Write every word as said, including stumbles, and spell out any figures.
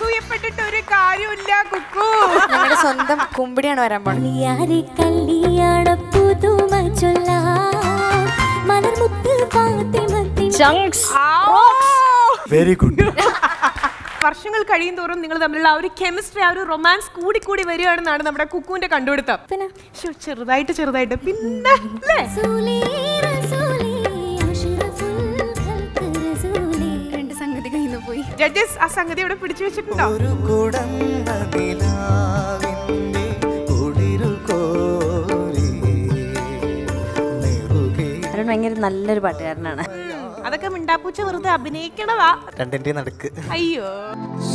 അസൂയപ്പെട്ടിട്ട് ഒരു കാര്യമില്ല കുക്കു. ഞങ്ങളുടെ സ്വന്തം കുമ്പിടിയാണ് വരാൻ പോകുന്നത്. Very good. വർഷങ്ങൾ കഴിയും തോറും നിങ്ങൾ തമ്മിലുള്ള ആ ഒരു കെമിസ്ട്രി, ആ ഒരു റൊമാൻസ് കൂടി കൂടി വരികയാണെന്നാണ് നമ്മുടെ കുക്കുവിന്റെ കണ്ടുപിടുത്തം. പിന്നെ ചെറുതായിട്ട് ചെറുതായിട്ട് പിന്നെ രണ്ട് സംഗതി കയ്യിൽ പോയി. ജഡ്ജസ് ആ സംഗതി ഇവിടെ പിടിച്ചു വെച്ചിട്ടുണ്ടോ? ഭയങ്കര നല്ലൊരു പാട്ടുകാരനാണ്. അതൊക്കെ മിണ്ടാപ്പൂച്ച വെറുതെ അഭിനയിക്കണതാ. രണ്ടിന്റെ നടക്ക്. അയ്യോ.